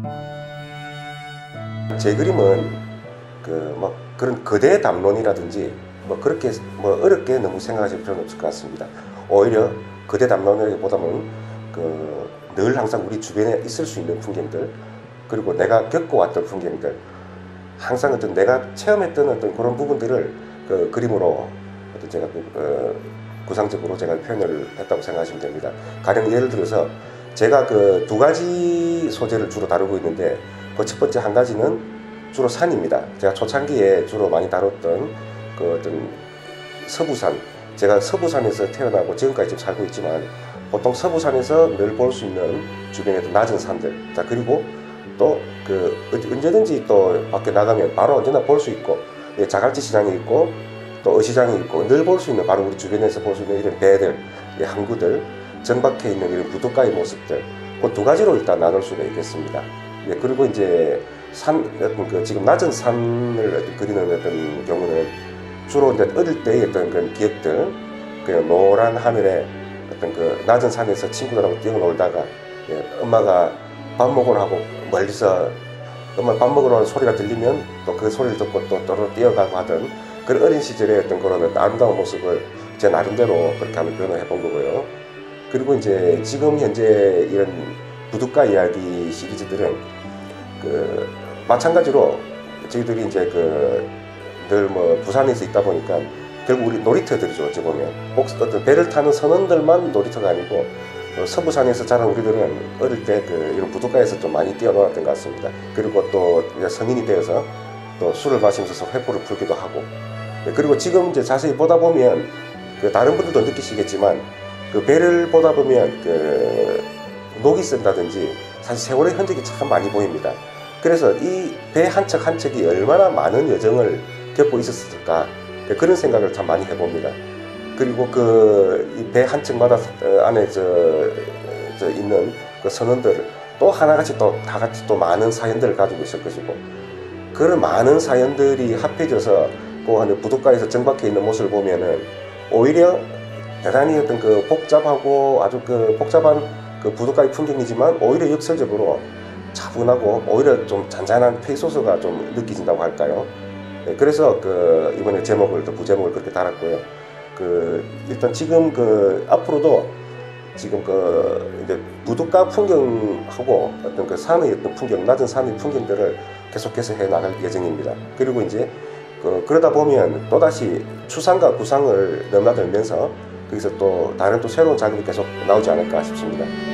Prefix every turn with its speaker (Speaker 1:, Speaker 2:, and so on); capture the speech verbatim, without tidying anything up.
Speaker 1: 제 그림은 그 뭐 그런 거대 담론이라든지 뭐 그렇게 뭐 어렵게 너무 생각하실 필요는 없을 것 같습니다. 오히려 거대 담론이라기보다는 그 늘 항상 우리 주변에 있을 수 있는 풍경들, 그리고 내가 겪어왔던 풍경들, 항상 어떤 내가 체험했던 어떤 그런 부분들을 그 그림으로 어떤 제가 그, 어, 구상적으로 제가 표현을 했다고 생각하시면 됩니다. 가령 예를 들어서 제가 그 두 가지 소재를 주로 다루고 있는데, 그 첫 번째 한 가지는 주로 산입니다. 제가 초창기에 주로 많이 다뤘던 그 어떤 서부산, 제가 서부산에서 태어나고 지금까지 지금 살고 있지만, 보통 서부산에서 늘 볼 수 있는 주변에 낮은 산들, 자 그리고 또 그 언제든지 또 밖에 나가면 바로 언제나 볼 수 있고, 예, 자갈치 시장이 있고 또 어시장이 있고 늘 볼 수 있는 바로 우리 주변에서 볼 수 있는 이런 배들, 예, 항구들, 정박해 있는 이런 부둣가의 모습들, 그 두 가지로 일단 나눌 수가 있겠습니다. 예, 그리고 이제 산, 그 지금 낮은 산을 그리는 어떤 경우는 주로 이제 어릴 때의 어떤 그런 기억들, 그냥 노란 하늘에 어떤 그 낮은 산에서 친구들하고 뛰어놀다가, 예, 엄마가 밥 먹으러 하고 멀리서 엄마 밥 먹으러 하는 소리가 들리면 또 그 소리를 듣고 또 또로 뛰어가고 하던 그런 어린 시절의 어떤 그런 아름다운 모습을 제 나름대로 그렇게 한번 표현을 해본 거고요. 그리고 이제 지금 현재 이런 부둣가 이야기 시리즈들은 그 마찬가지로 저희들이 이제 그 늘 뭐 부산에서 있다 보니까 결국 우리 놀이터들이죠. 어찌 보면 어떤 배를 타는 선원들만 놀이터가 아니고, 어, 서부산에서 자란 우리들은 어릴 때 그 이런 부둣가에서 좀 많이 뛰어놀았던 것 같습니다. 그리고 또 이제 성인이 되어서 또 술을 마시면서 회포를 풀기도 하고, 그리고 지금 이제 자세히 보다 보면 그 다른 분들도 느끼시겠지만 그 배를 보다 보면 그 녹이 쓴다든지 사실 세월의 흔적이 참 많이 보입니다. 그래서 이 배 한 척 한 척이 얼마나 많은 여정을 겪고 있었을까, 그런 생각을 참 많이 해봅니다. 그리고 그 이 배 한 척마다 안에 저, 저 있는 그 선원들 또 하나같이 또 다 같이 또 많은 사연들을 가지고 있을 것이고, 그런 많은 사연들이 합해져서 그 부둣가에서 정박해 있는 모습을 보면은 오히려 대단히 어떤 그 복잡하고 아주 그 복잡한 그 부둣가의 풍경이지만 오히려 역설적으로 차분하고 오히려 좀 잔잔한 페이소스가 좀 느껴진다고 할까요? 네, 그래서 그 이번에 제목을 또 부제목을 그렇게 달았고요. 그 일단 지금 그 앞으로도 지금 그 이제 부둣가 풍경하고 어떤 그 산의 어떤 풍경, 낮은 산의 풍경들을 계속해서 해 나갈 예정입니다. 그리고 이제 그 그러다 보면 또 다시 추상과 구상을 넘나들면서 거기서 또 다른 또 새로운 작품이 계속 나오지 않을까 싶습니다.